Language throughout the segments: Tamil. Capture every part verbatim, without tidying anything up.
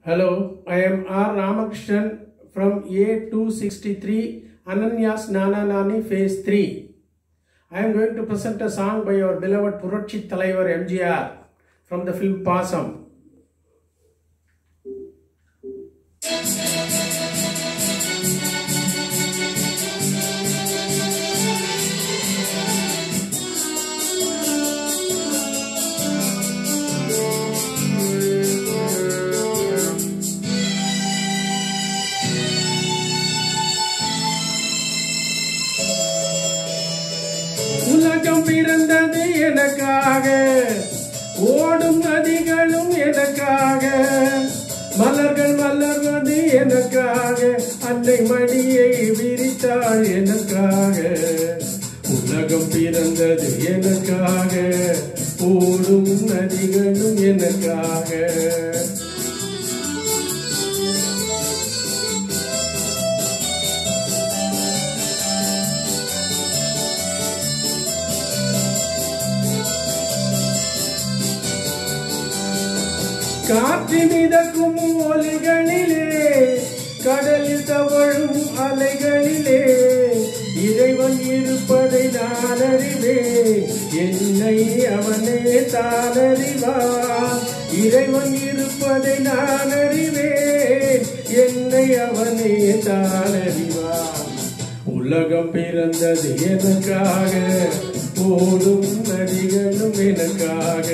Hello, I am R. Ramakrishnan from A two sixty-three Ananya's Nana Nani Phase three. I am going to present a song by our beloved Puratchi Thalaivar M G R from the film Pasam. உலகம் பிறந்தது எனக்காக, ஓடும் நதிகளும் எனக்காக, மலர்கள் மலர்வது எனக்காக, அன்னை மடியை விரித்தாள் எனக்காக. உலகம் பிறந்தது எனக்காக, ஓடும் நதிகளும் எனக்காக. காற்று மிதக்கும் ஒலிகளிலே, கடலில் தவழும் அலைகளிலே, இறைவன் இருப்பதை நான் அறிவேன், என்னை அவனே தான் அறிவான். இறைவன் இருப்பதை நான் அறிவேன், என்னை அவனே தான் அறிவான். உலகம் பிறந்தது எனக்காக, ஓடும் நதிகளும் எனக்காக.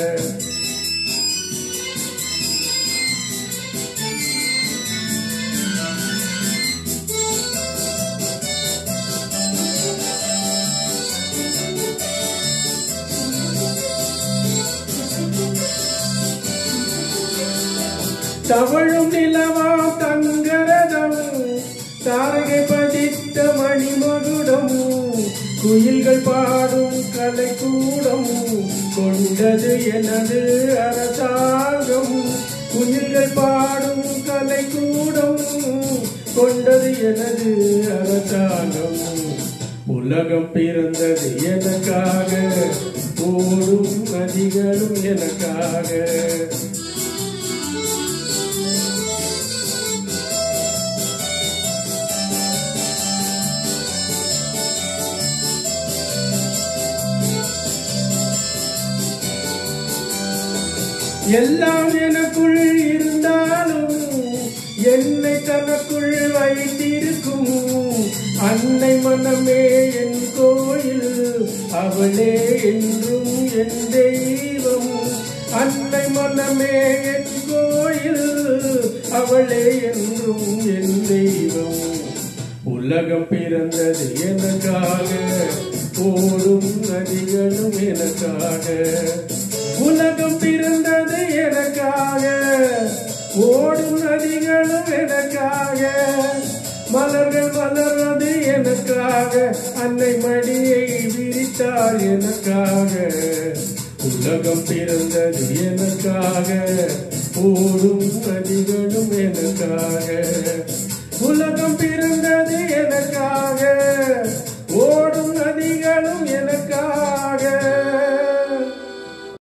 தவழும் நிலவாம் தங்கரதம், தாரகை பதித்த மணிமகுடம், குயில்கள் பாடும் கலைக்கூடம், கொண்டது எனது அரசாங்கம். குயில்கள் பாடும் கலைக்கூடம், கொண்டது எனது அரசாங்கம். உலகம் பிறந்தது எனக்காக, ஓடும் நதிகளும் எனக்காக. எல்லாம் எனக்குள் இருந்தாலும் என்னை தனக்குள் வைத்திருக்கும் அன்னை மனமே என் கோயில், அவளே என்றும் என் தெய்வம். அன்னை மனமே என் கோயில், அவளே என்றும் என் தெய்வம். உலகம் பிறந்தது எனக்காக, ஓடும் நதிகளும் எனக்காக. உலகம் பிறந்தது எனக்காக, ஓடும் நதிகளும் எனக்காக, மலர்கள் மலர்வது எனக்காக, அன்னை மடியை விரித்தாள் எனக்காக. உலகம் பிறந்தது எனக்காக, ஓடும் நதிகள்